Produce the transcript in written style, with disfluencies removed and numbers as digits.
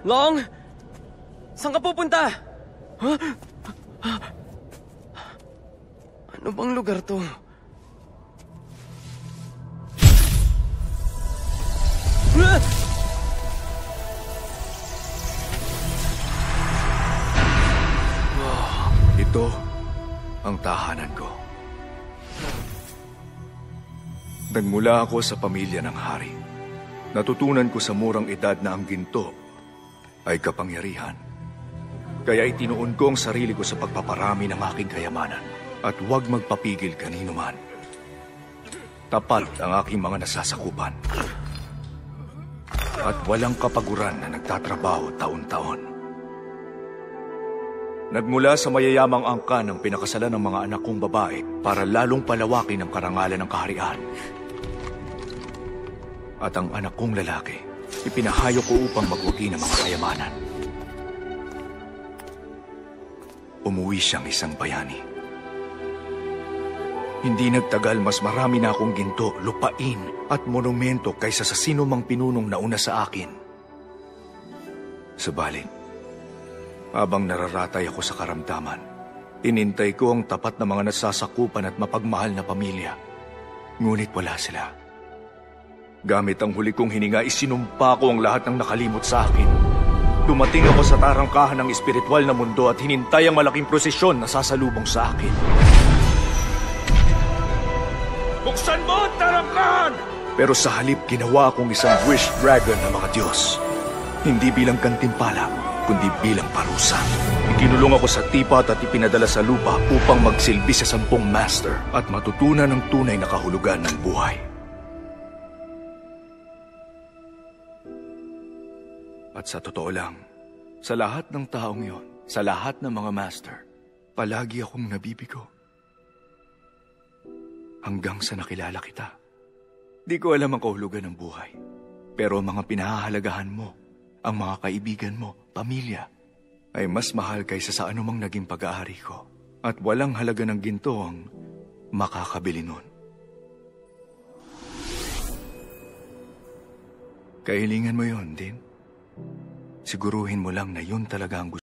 Long! Saan ka pupunta? Huh? Ano bang lugar to? Ito ang tahanan ko. Nagmula ako sa pamilya ng hari. Natutunan ko sa murang edad na ang ginto ay kapangyarihan. Kaya itinuon ko ang sarili ko sa pagpaparami ng aking kayamanan at huwag magpapigil kanino man. Tapat ang aking mga nasasakupan. At walang kapaguran na nagtatrabaho taon-taon. Nagmula sa mayayamang angkan ng pinakasalan ng mga anak kong babae para lalong palawakin ang karangalan ng kaharian. At ang anak kong lalaki, ipinahayo ko upang magwagi ng mga kayamanan. Umuwi siyang isang bayani. Hindi nagtagal, mas marami na akong ginto, lupain at monumento kaysa sa sino mang pinunong nauna sa akin. Subalit, habang nararatay ako sa karamdaman, inintay ko ang tapat na mga nasasakupan at mapagmahal na pamilya. Ngunit wala sila. Gamit ang huli kong hininga, isinumpa ko ang lahat ng nakalimot sa akin. Dumating ako sa tarangkahan ng espiritual na mundo at hinintay ang malaking prosesyon na sasalubong sa akin. Buksan mo ang tarangkahan! Pero sa halip, ginawa akong isang wish dragon ng mga Diyos. Hindi bilang gantimpala, kundi bilang parusa. Ikinulong ako sa tipat at ipinadala sa lupa upang magsilbi sa 10 master at matutunan ng tunay na kahulugan ng buhay. At sa totoo lang, sa lahat ng taong yon, sa lahat ng mga master, palagi akong nabibigo. Hanggang sa nakilala kita. Di ko alam ang kahulugan ng buhay. Pero ang mga pinahahalagahan mo, ang mga kaibigan mo, pamilya, ay mas mahal kaysa sa anumang naging pag-aari ko. At walang halaga ng ginto ang makakabili nun. Kahilingan mo yon, din? Siguruhin mo lang na yun talaga ang gusto.